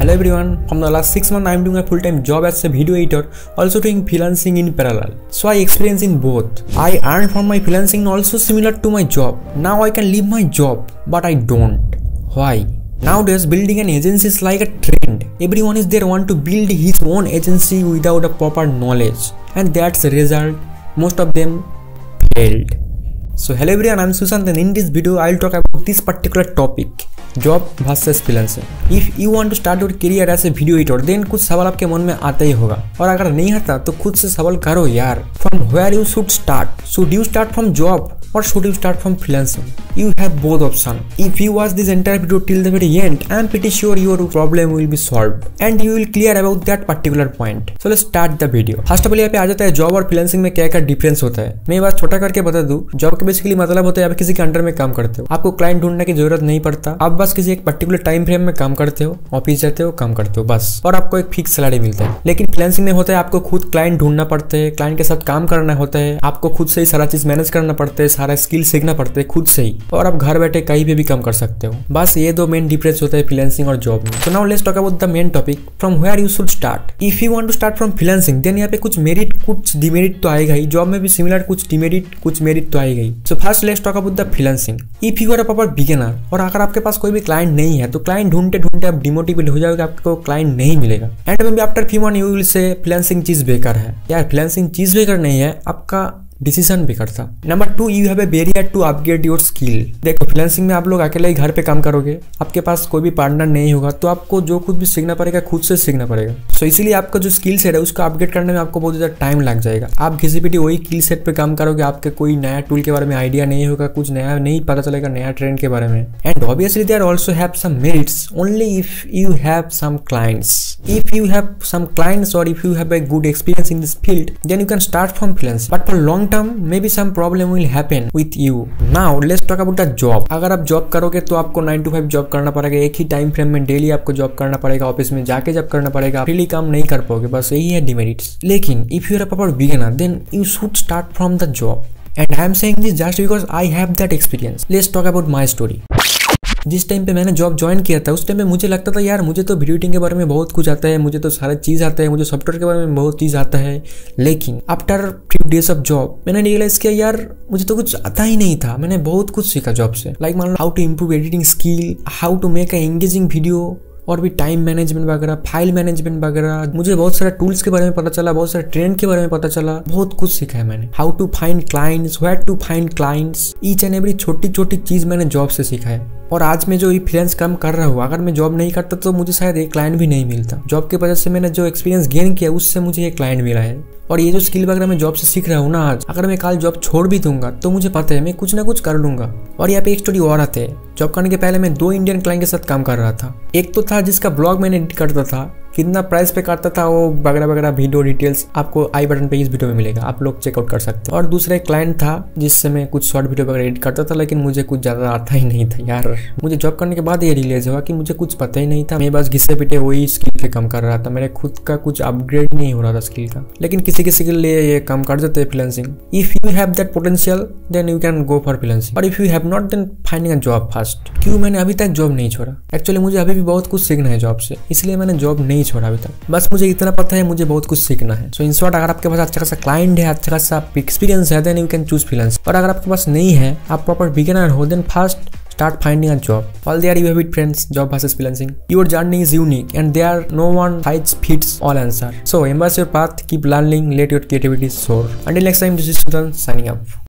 Hello everyone, from the last 6 months I am doing a full-time job as a video editor, also doing freelancing in parallel. So I experience in both. I earn from my freelancing also similar to my job. Now I can leave my job, but I don't. Why? Nowadays building an agency is like a trend. Everyone is there want to build his own agency without a proper knowledge, and that's the result. Most of them failed. So hello everyone, I am Sushant, and in this video I will talk about this particular topic, job versus freelancing. If you want to start your career as a video editor, then कुछ सवाल आपके मन में आता ही होगा, और अगर नहीं आता तो खुद से सवाल करो यार. From where you should start? Should you start from job or should you start from freelancing? You have both options. If you watch this entire video till the very end, I am pretty sure your problem will be solved and you will clear about that particular point. So let's start the video. First of all यहाँ पे आ जाता है job और freelancing में क्या क्या difference होता है. मैं ये बात छोटा करके बता दूं. जॉब के बेसिकली मतलब होता है आप किसी के अंडर में काम करते हो, आपको क्लाइंट ढूंढने की जरूरत नहीं पड़ता, आप बस किसी एक पर्टिकुलर टाइम फ्रेम में काम करते हो, ऑफिस जाते हो, काम करते हो बस, और आपको एक फिक्स सैलरी मिलता है. लेकिन फ्रीलांसिंग में होता है आपको खुद क्लाइंट ढूंढना पड़ता है, क्लाइंट के साथ काम करना होता है, आपको खुद से ही सारा चीज मैनेज करना पड़ता है, सारा स्किल सीखना पड़ता है खुद से ही, और आप घर बैठे कहीं पे भी काम कर सकते हो. बस ये दो मेन डिफरेंस होता है फ्रीलांसिंग और जॉब में. So now let's talk about the main topic, from where you should start. If you want to start from freelancing then यहाँ पे कुछ मेरिट कुछ डिमेरिट तो आएगा ही. जॉब में भी सिमिलर कुछ डिमेरिट कुछ मेरिट तो आएगा ही. So first let's talk about the freelancing. If you are a proper beginner और अगर आपके पास कोई भी क्लाइंट नहीं है तो क्लाइंट ढूंढते ढूंढते आप डिमोटिवेट हो जाओगे, आपको क्लाइंट नहीं मिलेगा. And maybe after few months you will say freelancing चीज बेकार है. यार फ्रीलांसिंग चीज बेकार नहीं है, आपका डिसीजन भी करता. Number 2, you have a barrier to upgrade your skill. देखो फ्रीलांसिंग में आप लोग अकेले ही घर पे काम करोगे, आपके पास कोई भी पार्टनर नहीं होगा, तो आपको जो कुछ भी सीखना पड़ेगा खुद से सीखना पड़ेगा. सो इसीलिए आपका जो स्किल सेट है उसको अपग्रेड करने में आपको बहुत ज़्यादा टाइम लग जाएगा. आप घिसी पिटी वही स्किल सेट पे काम करोगे, आपके कोई नया टूल के बारे में आइडिया नहीं होगा, कुछ नया नहीं पता चलेगा नया ट्रेंड के बारे में. And obviously there also have some merits only if you have some clients. If you have some clients or if you have a good experience in this field, then you can start from freelance. But for long term, maybe some problem will happen with you. Now let's talk about the job. अगर आप job करोगे तो आपको 9 to 5 job करना पड़ेगा, एक ही time frame में डेली आपको जॉब करना पड़ेगा, ऑफिस में जाके जॉब करना पड़ेगा, फ्रीली काम नहीं कर पाओगे. बस यही है डिमेरिट्स. लेकिन if you are a proper beginner, then you should start from the job. And I am saying this just because I have that experience. Let's talk about my story. जिस time पे मैंने job join किया था उस time पे मुझे लगता था यार मुझे तो वीडियो एडिटिंग के बारे में बहुत कुछ आता है, मुझे तो सारा चीज़ आता है, मुझे सॉफ्टवेयर के बारे में बहुत चीज़ आता है. लेकिन आफ्टर 3 days ऑफ जॉब मैंने रियलाइज किया यार मुझे तो कुछ आता ही नहीं था. मैंने बहुत कुछ सीखा जॉब से, लाइक मान लो how to improve editing skill, how to make a engaging video, और भी टाइम मैनेजमेंट वगैरह, फाइल मैनेजमेंट वगैरह. मुझे बहुत सारे टूल्स के बारे में पता चला, बहुत सारे ट्रेंड के बारे में पता चला, बहुत कुछ सीखा है मैंने. How to find clients, where to find clients, each and every छोटी छोटी चीज मैंने जॉब से सीखा है. और आज मैं जो फ्रीलांस काम कर रहा हूँ, अगर मैं जॉब नहीं करता तो मुझे शायद एक क्लाइंट भी नहीं मिलता. जॉब की वजह से मैंने जो एक्सपीरियंस गेन किया उससे मुझे एक क्लाइंट मिला है. और ये जो स्किल वगैरह मैं जॉब से सीख रहा हूँ ना आज, अगर मैं कल जॉब छोड़ भी दूंगा तो मुझे पता है मैं कुछ ना कुछ कर लूंगा. और यहाँ पे एक स्टोरी और आते है. जॉब करने के पहले मैं 2 इंडियन क्लाइंट के साथ काम कर रहा था. एक तो था जिसका ब्लॉग मैंने एडिट करता था, कितना प्राइस पे करता था वो वगैरह वगैरह वीडियो डिटेल्स आपको आई बटन पे इस वीडियो में मिलेगा, आप लोग चेकआउट कर सकते हैं. और दूसरा एक क्लाइंट था जिससे मैं कुछ शॉर्ट वीडियो वगैरह एडिट करता था, लेकिन मुझे कुछ ज़्यादा आता ही नहीं था यार. मुझे जॉब करने के बाद ये रियलाइज हुआ कि मुझे कुछ पता ही नहीं था, मैं बस घिसे पिटे वही स्किल पे काम कर रहा था, मेरे खुद का कुछ अपग्रेड नहीं हो रहा था स्किल का. लेकिन किसी किसी के लिए ये काम कर देते हैं freelancing. If you have that potential then you can go for freelancing, और if you have not then finding a job first. क्यों मैंने अभी तक जॉब नहीं छोड़ा? एक्चुअली मुझे अभी भी बहुत कुछ सीखना है जॉब से, इसलिए मैंने जॉब नहीं छोड़ा अभी तक. बस मुझे इतना पता है मुझे बहुत कुछ सीखना है. सो इन शॉर्ट, अगर आपके पास अच्छा खासा क्लाइंट है, अच्छा खासा एक्सपीरियंस है, then you can choose freelance. और अगर आपके पास नहीं है, आप प्रॉपर बिगिनर हो, then first start finding a job. All there you have it friends, job versus freelancing. Your journey is unique and there no one size fits all answer. So embrace your path, keep learning, let your creativity soar. Until next time, this is Sudan signing off.